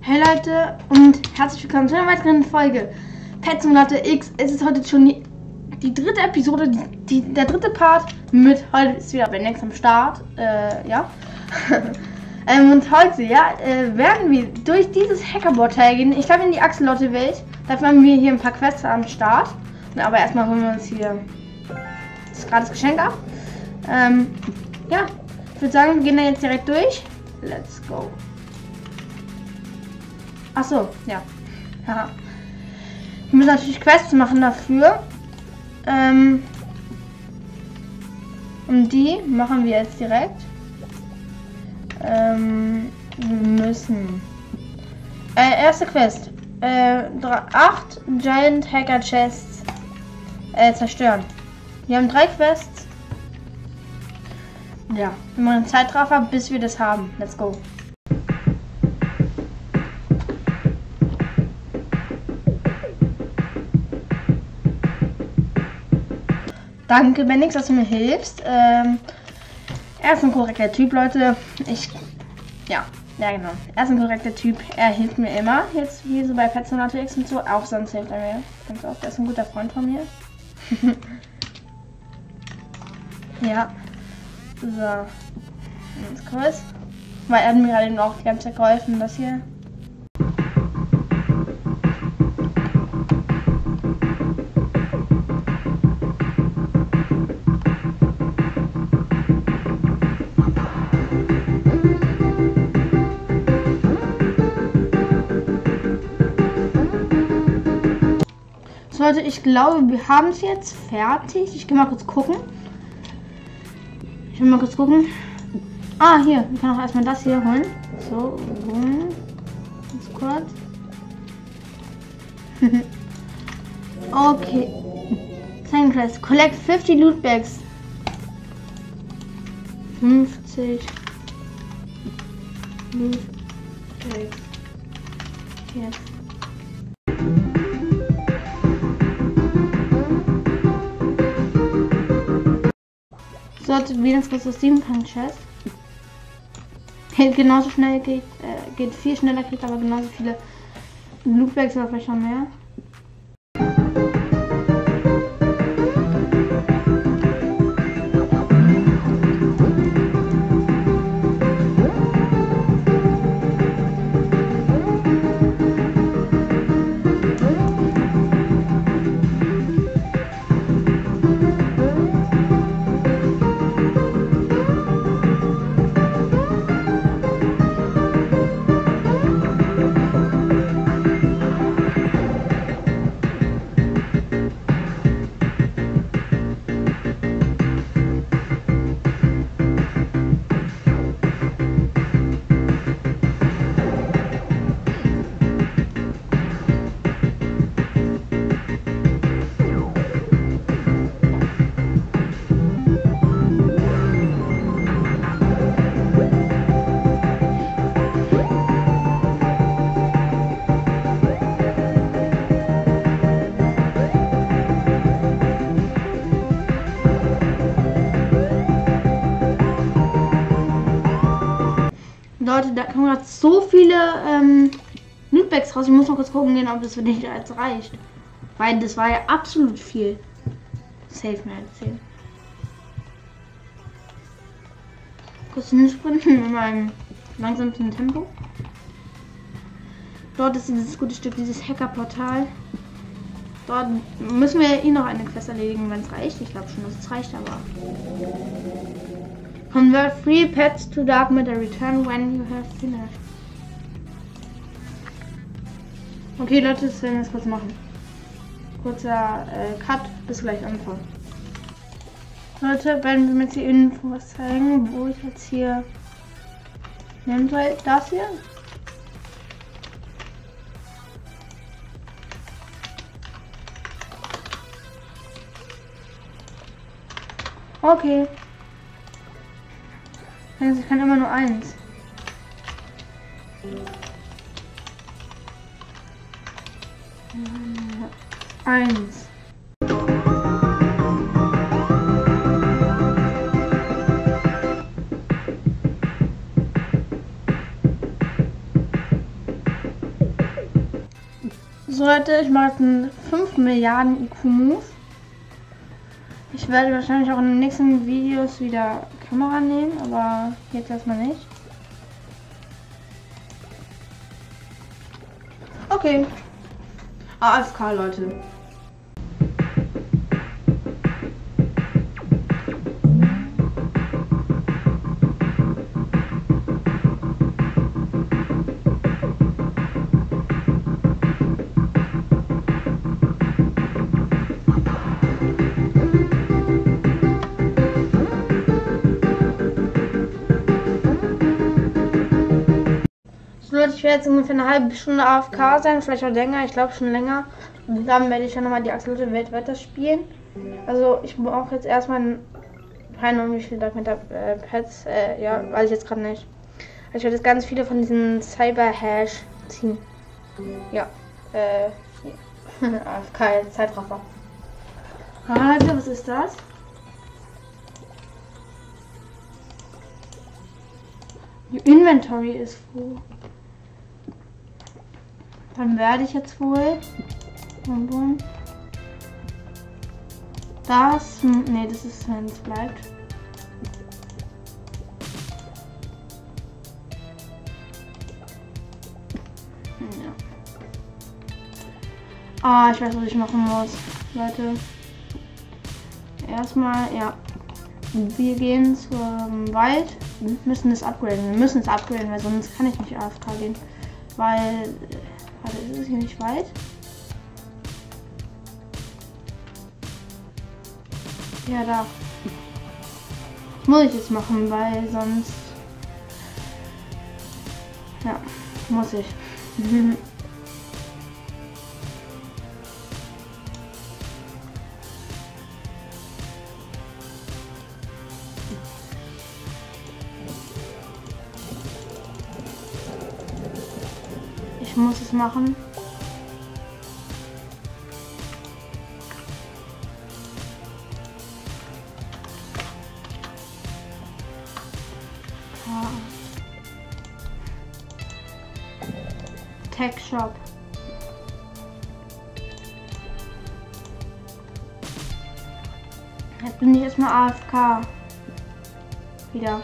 Hey Leute und herzlich willkommen zu einer weiteren Folge Pet Simulator X. Es ist heute schon die dritte Episode, der dritte Part mit heute ist wieder Benix am Start. Ja. Und heute, werden wir durch dieses Hackerportal gehen. Ich glaube in die Axolotl-Welt. Dafür haben wir hier ein paar Quests am Start. Aber erstmal holen wir uns hier das gratis Geschenk ab. Ja, ich würde sagen, wir gehen da jetzt direkt durch. Let's go. Ach so, ja. Ja. Wir müssen natürlich Quests machen dafür. Und die machen wir jetzt direkt. Wir müssen. Erste Quest. 8 Giant Hacker Chests zerstören. Wir haben 3 Quests. Ja, wir machen einen Zeitraffer, bis wir das haben. Let's go. Danke, Benix, dass du mir hilfst. Er ist ein korrekter Typ, Leute. Ja, genau. Er ist ein korrekter Typ. Er hilft mir immer. Jetzt wie so bei Pet Simulator X und so. Auch sonst hilft er mir ganz oft. Er ist ein guter Freund von mir. Ja. So. Ganz kurz. Weil er hat mir gerade eben auch die ganze Zeit geholfen. Das hier. Leute, ich glaube, wir haben es jetzt fertig. Ich gehe mal kurz gucken. Ah, hier. Wir können auch erstmal das hier holen. So, ganz kurz. Okay. Second Quest. Collect 50 Loot Bags. 50 Loot Bags. Jetzt. Sollte Venus aus 7 Chest. Genauso schnell geht viel schneller, kriegt aber genauso viele Lootbags oder vielleicht schon mehr. Leute, da kommen gerade so viele Lootbags raus. Ich muss noch kurz gucken gehen, ob das für dich jetzt reicht. Weil das war ja absolut viel. Safe mehr als 10. Kurz hinsprinten in meinem langsamsten Tempo. Dort ist dieses gute Stück, dieses Hackerportal. Dort müssen wir noch eine Quest erledigen, wenn es reicht. Ich glaube schon, dass es reicht, aber. Convert 3 pets to dark matter. Return when you have finished. Okay, Leute, das werden wir jetzt kurz machen. Kurzer Cut, bis gleich Anfang. Leute, werden wir mir jetzt hier Infos zeigen, wo ich jetzt hier nehmen soll. Das hier. Okay. Ich kann immer nur eins. Eins. So Leute, ich mache jetzt einen 5 Milliarden IQ-Move. Ich werde wahrscheinlich auch in den nächsten Videos wieder Kamera nehmen, aber jetzt erstmal nicht. Okay. AFK, Leute. Ich werde jetzt ungefähr eine halbe Stunde AFK sein, vielleicht auch länger, ich glaube schon länger. Und dann werde ich dann nochmal die absolute Welt weiterspielen. Also ich brauche jetzt erstmal keine Ahnung, wie viele da mit Pets, ja, weiß ich jetzt gerade nicht. Also ich werde jetzt ganz viele von diesen Cyber-Hash ziehen. Ja, AFK, Zeitraffer. Alter, was ist das? Your Inventory ist full. Dann werde ich jetzt wohl das, nee, das ist, wenn es bleibt. Ja. Ah, ich weiß, was ich machen muss, Leute. Erstmal, ja, wir gehen zum Wald. Wir müssen es upgraden. Weil sonst kann ich nicht AFK gehen. Weil, warte, ist es hier nicht weit? Ja, da. Das muss ich jetzt machen, weil sonst, ja, muss ich. Ich muss es machen. Tech Shop. Jetzt bin ich erstmal AFK. Wieder.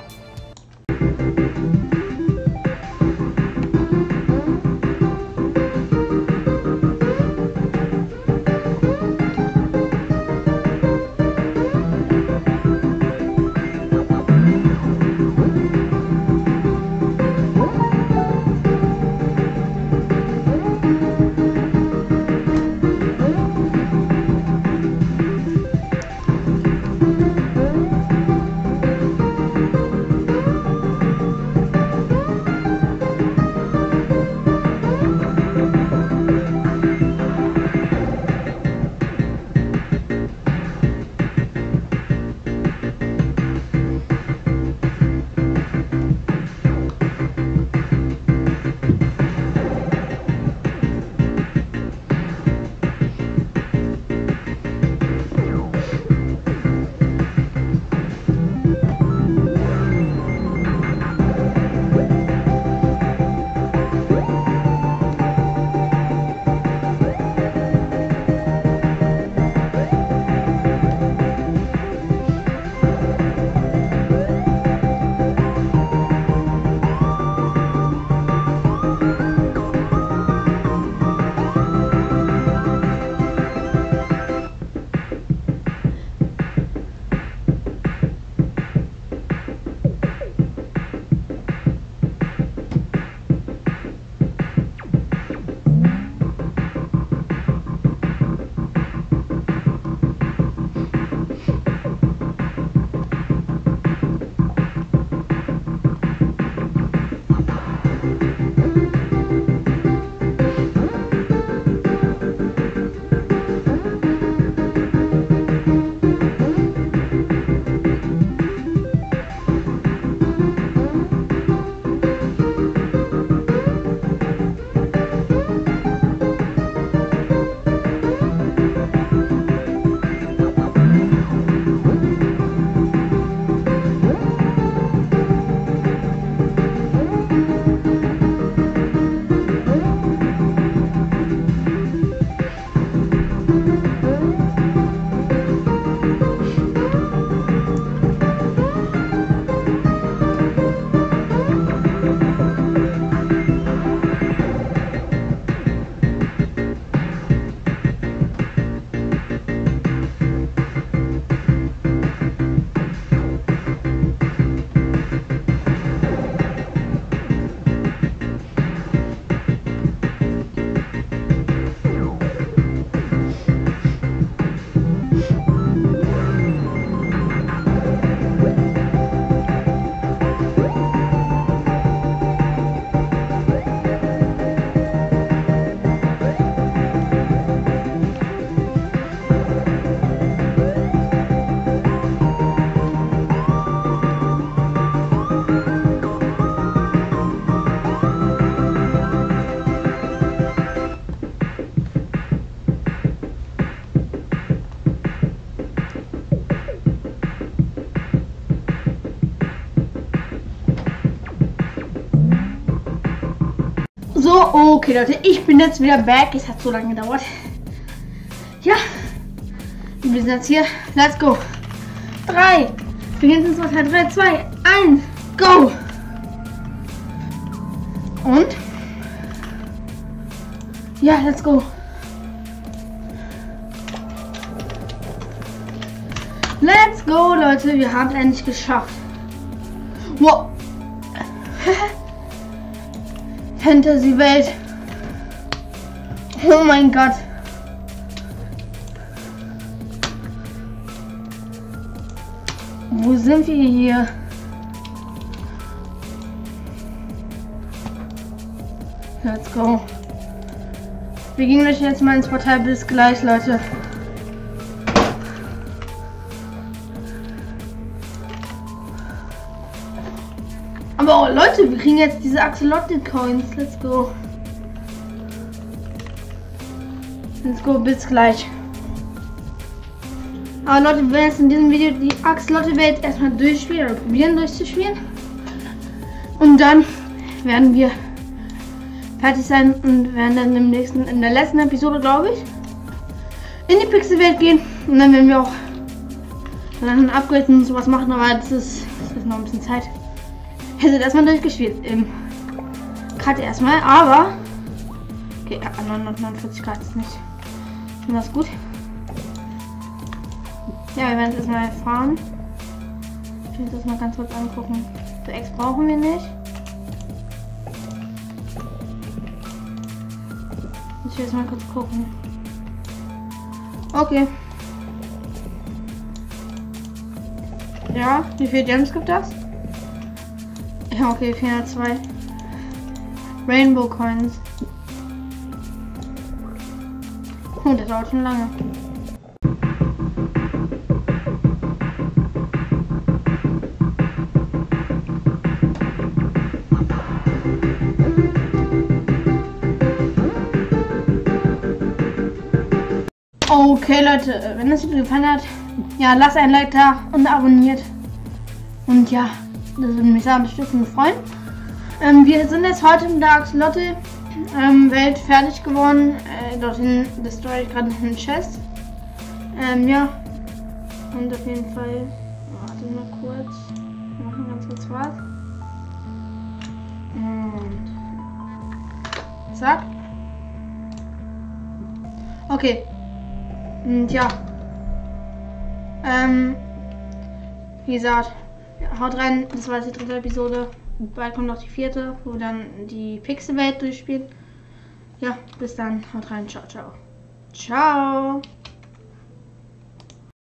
So, okay Leute, ich bin jetzt wieder back. Es hat so lange gedauert. Ja, wir sind jetzt hier. Let's go. 3, beginnt ins Wort. 3, 2, 1, go. Und? Ja, let's go. Let's go, Leute. Wir haben es endlich geschafft. Wow. Fantasy-Welt. Oh mein Gott. Wo sind wir hier? Let's go. Wir gehen jetzt mal ins Portal. Bis gleich, Leute. Aber oh, Leute, wir kriegen jetzt diese Axolotl-Coins. Let's go. Let's go, bis gleich. Aber Leute, wir werden jetzt in diesem Video die Axolotl-Welt erstmal durchspielen oder probieren durchzuspielen. Und dann werden wir fertig sein und werden dann in der letzten Episode, glaube ich, in die Pixel-Welt gehen. Und dann werden wir auch dann Upgrades und sowas machen, aber das ist noch ein bisschen Zeit. Wir sind erstmal durchgespielt im Cut erstmal, aber okay, 949 Grad ist nicht das gut. Ja, wir werden es erstmal fahren. Ich will das mal ganz kurz angucken. Für X brauchen wir nicht. Ich will jetzt mal kurz gucken. Okay. Ja, wie viele Gems gibt das? Ja, okay, 402. Rainbow Coins. Oh, das dauert schon lange. Okay, Leute, wenn das Video gefallen hat, ja, lasst ein Like da und abonniert. Und ja, das würde mich sehr unterstützen und freuen. Wir sind jetzt heute mit der Axolotl-Welt fertig geworden. Dorthin destroy ich gerade einen Chest. Ja. Und auf jeden Fall. Warte mal kurz. Wir machen ganz kurz was. Und. Zack. Okay. Und ja. Wie gesagt. Haut rein, das war die 3. Episode. Bald kommt noch die 4., wo wir dann die Pixel-Welt durchspielen. Ja, bis dann. Haut rein. Ciao, ciao. Ciao.